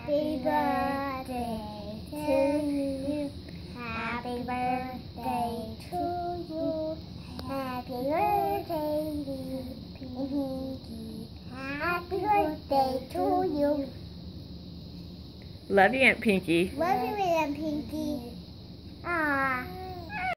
Happy birthday to you. Happy birthday to you. Happy birthday, dear Pinky. Happy birthday to you. Love you, Aunt Pinky. Love you, Aunt Pinky. Ah.